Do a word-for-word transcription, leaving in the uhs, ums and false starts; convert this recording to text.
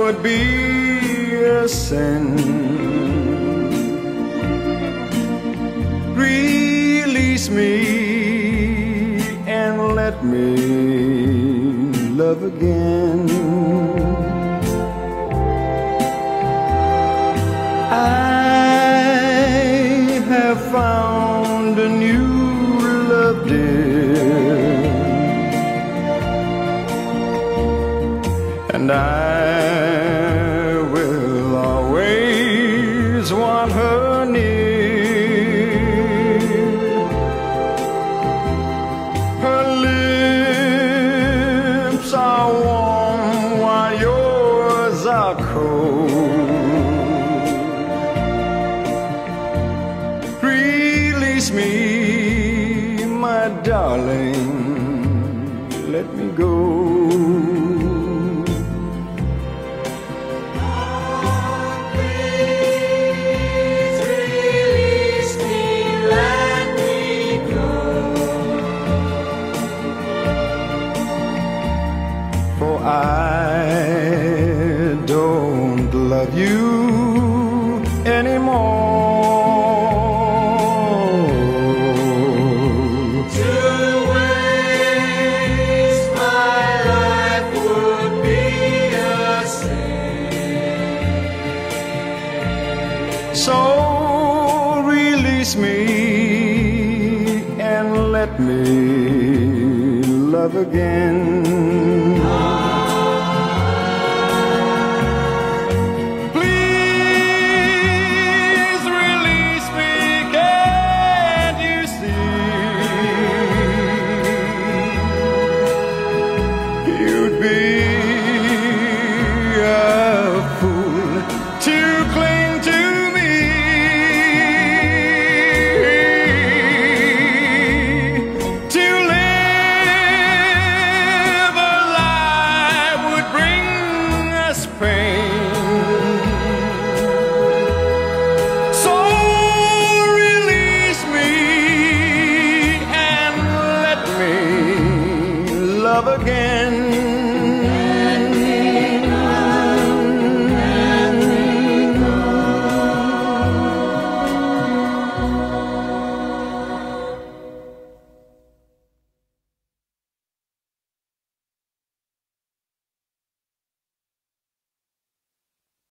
would be a sin. Release me and let me love again. I have found a new love, dear, and I will always want her near. Her lips are warm while yours are cold. Release me, my darling, let me go. For I don't love you anymore. To waste my life would be a sin. So release me and let me love again.